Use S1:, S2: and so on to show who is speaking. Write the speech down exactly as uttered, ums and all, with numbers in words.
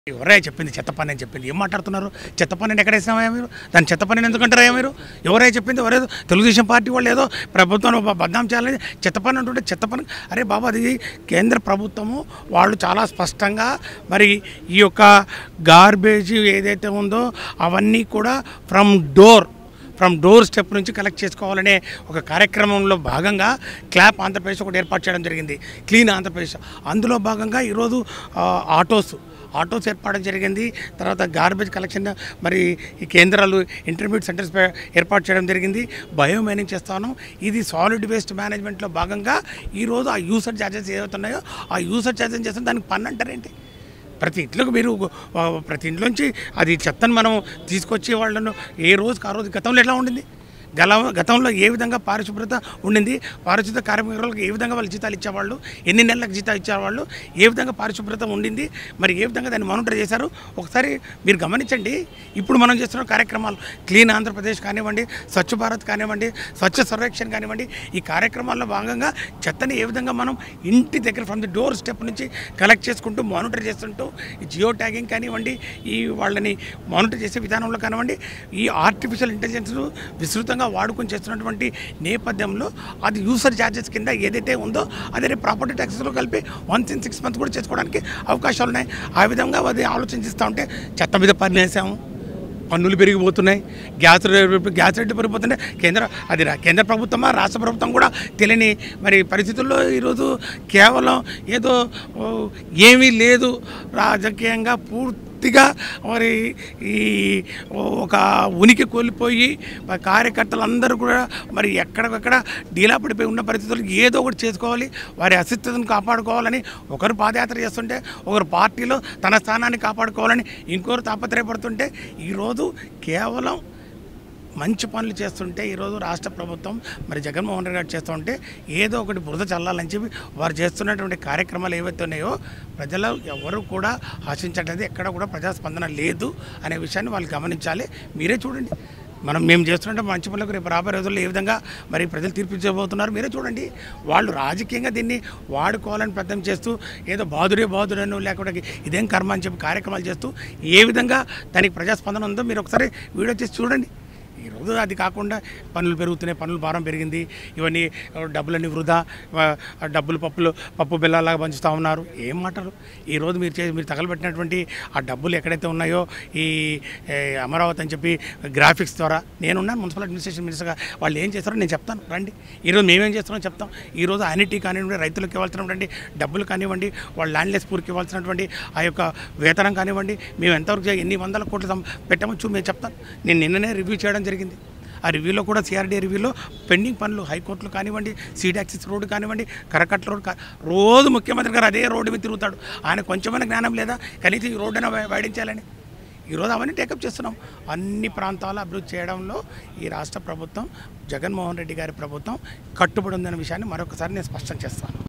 S1: ఎవరే చెప్పింది చెత్త పని అని చెప్పింది ఏం మాట్లాడుతున్నారు? చెత్త పనిని ఎక్కడ వేసినామా మీరు? దాని చెత్త పనిని ఎందుకంటారా మీరు? ఎవరే చెప్పింది? ఎవరేదో తెలుగుదేశం పార్టీ వాళ్ళు ఏదో ప్రభుత్వం బద్నాం చేయాలని చెత్త పని అంటుంటే చెత్త పని. అరే బాబు, అది కేంద్ర ప్రభుత్వము వాళ్ళు చాలా స్పష్టంగా మరి ఈ యొక్క గార్బేజ్ ఏదైతే ఉందో అవన్నీ కూడా from door from doorstep నుంచి కలెక్ట్ చేసుకోవాలనే ఒక కార్యక్రమంలో భాగంగా క్లాప్ ఆంధ్రప్రదేశ్ ఒకటి ఏర్పాటు చేయడం జరిగింది, క్లీన్ ఆంధ్రప్రదేశ్. అందులో భాగంగా ఈరోజు ఆటోస్ ఆటోస్ ఏర్పాటు జరిగింది. తర్వాత గార్బేజ్ కలెక్షన్ మరి ఈ కేంద్రాలు ఇంటర్మీడియట్ సెంటర్స్ ఏర్పాటు చేయడం జరిగింది. బయో మైనింగ్ చేస్తాను. ఇది సాలిడ్ వేస్ట్ మేనేజ్మెంట్లో భాగంగా ఈరోజు ఆ యూసర్ ఛార్జెస్ ఏవైతున్నాయో ఆ యూసర్ ఛార్జెస్ చేస్తే దానికి పన్ను అంటారేంటి? ప్రతి ఇంట్లోకి మీరు ప్రతి ఇంట్లోంచి అది చెత్తను మనం తీసుకొచ్చే వాళ్ళను ఏ రోజుకి ఆ రోజు గతంలో ఎట్లా ఉండింది? గల గతంలో ఏ విధంగా పారిశుభ్రత ఉండింది? పారిశుద్ధ కార్మికులకు ఏ విధంగా వాళ్ళు జీతాలు ఇచ్చేవాళ్ళు? ఎన్ని నెలలకు జీతాలు ఇచ్చేవాళ్ళు? ఏ విధంగా పారిశుభ్రత ఉండింది? మరి ఏ విధంగా దాన్ని మానిటర్ చేశారు? ఒకసారి మీరు గమనించండి. ఇప్పుడు మనం చేస్తున్న కార్యక్రమాలు క్లీన్ ఆంధ్రప్రదేశ్ కానివ్వండి, స్వచ్ఛ భారత్ కానివ్వండి, స్వచ్ఛ సర్వేక్షణ్ కానివ్వండి, ఈ కార్యక్రమాల్లో భాగంగా చెత్తని ఏ విధంగా మనం ఇంటి దగ్గర ఫ్రమ్ ది డోర్ స్టెప్ నుంచి కలెక్ట్ చేసుకుంటూ మానిటర్ చేస్తుంటూ ఈ జియో ట్యాగింగ్ కానివ్వండి, ఈ వాళ్ళని మానిటర్ చేసే విధానంలో కానివ్వండి, ఈ ఆర్టిఫిషియల్ ఇంటెలిజెన్స్ విస్తృతంగా వాడుకొని చేస్తున్నటువంటి నేపథ్యంలో అది యూసర్ ఛార్జెస్ కింద ఏదైతే ఉందో అదే ప్రాపర్టీ ట్యాక్సెస్లో కలిపి వన్స్ ఇన్ సిక్స్ మంత్స్ కూడా చేసుకోవడానికి అవకాశాలు ఉన్నాయి. ఆ విధంగా అది ఆలోచించిస్తూ ఉంటే చెత్త మీద పన్ను వేసాము, పన్నులు పెరిగిపోతున్నాయి, గ్యాస్ గ్యాస్ రేట్లు పెరిగిపోతున్నాయి. కేంద్ర అది కేంద్ర ప్రభుత్వమా రాష్ట్ర ప్రభుత్వం కూడా తెలియని మరి పరిస్థితుల్లో ఈరోజు కేవలం ఏదో ఏమీ లేదు, రాజకీయంగా పూర్తి పూర్తిగా మరి ఈ ఒక ఉనికి కోల్పోయి కార్యకర్తలందరూ కూడా మరి ఎక్కడికక్కడ డీలా పడిపోయి ఉన్న పరిస్థితుల్లో ఏదో ఒకటి చేసుకోవాలి, వారి అస్తిత్వాన్ని కాపాడుకోవాలని ఒకరు పాదయాత్ర చేస్తుంటే, ఒకరు పార్టీలో తన స్థానాన్ని కాపాడుకోవాలని ఇంకొకరు తాపత్రయపడుతుంటే, ఈరోజు కేవలం మంచి పనులు చేస్తుంటే ఈరోజు రాష్ట్ర ప్రభుత్వం మరి జగన్మోహన్ రెడ్డి గారు చేస్తూ ఉంటే ఏదో ఒకటి బురద చల్లాలని చెప్పి వారు చేస్తున్నటువంటి కార్యక్రమాలు ఏవైతే ఉన్నాయో ప్రజలు ఎవరు కూడా ఆశించట్లేదు, ఎక్కడ కూడా ప్రజాస్పందన లేదు అనే విషయాన్ని వాళ్ళు గమనించాలి. మీరే చూడండి, మనం మేము చేస్తున్నట్టు మంచి పనులకు రేపు రాబోయే రోజుల్లో ఏ విధంగా మరి ప్రజలు తీర్పిచ్చబోతున్నారు మీరే చూడండి. వాళ్ళు రాజకీయంగా దీన్ని వాడుకోవాలని ప్రయత్నం చేస్తూ ఏదో బాధుడే బాధుడను లేకపోతే ఇదేం కర్మ అని చెప్పి కార్యక్రమాలు చేస్తూ ఏ విధంగా దానికి ప్రజాస్పందన ఉందో మీరు ఒకసారి వీడియో చేసి చూడండి. ఈరోజు అది కాకుండా పనులు పెరుగుతున్నాయి, పనుల భారం పెరిగింది, ఇవన్నీ డబ్బులన్నీ వృధా, డబ్బులు పప్పులు పప్పు బెల్లాలాగా పంచుతూ ఉన్నారు. ఏం మాటలు? ఈరోజు మీరు చే మీరు తగలబెట్టినటువంటి ఆ డబ్బులు ఎక్కడైతే ఉన్నాయో ఈ అమరావతి అని చెప్పి గ్రాఫిక్స్ ద్వారా నేనున్నాను మున్సిపల్ అడ్మినిస్ట్రేషన్ మినిస్టర్గా, వాళ్ళు ఏం చేస్తారో నేను చెప్తాను రండి. ఈరోజు మేమేం చేస్తున్నామో చెప్తాం. ఈరోజు యానిటీ కానివ్వండి, రైతులకు ఇవ్వాల్సినటువంటి డబ్బులు కానివ్వండి, వాళ్ళ ల్యాండ్లెస్ పూర్కి ఇవ్వాల్సినటువంటి ఆ యొక్క వేతనం కానివ్వండి, మేము ఎంతవరకు ఎన్ని వందల కోట్లు పెట్టమొచ్చు మేము చెప్తాను. నేను నిన్ననే రివ్యూ చేయడం జరిగింది. ఆ రివ్యూలో కూడా సిఆర్డీ రివ్యూలో పెండింగ్ పనులు హైకోర్టులు కానివ్వండి, సీడ్ యాక్సిస్ రోడ్డు కానివ్వండి, కరకట్ల రోడ్డు కా రోజు ముఖ్యమంత్రి గారు అదే రోడ్డు మీద తిరుగుతాడు. ఆయన కొంచెమైనా జ్ఞానం లేదా? కనీసం ఈ రోడ్డున వైడించాలని ఈరోజు అవన్నీ టేకప్ చేస్తున్నాం. అన్ని ప్రాంతాలు అభివృద్ధి చేయడంలో ఈ రాష్ట్ర ప్రభుత్వం, జగన్మోహన్ రెడ్డి గారి ప్రభుత్వం కట్టుబడి ఉందనే విషయాన్ని మరొకసారి నేను స్పష్టం చేస్తాను.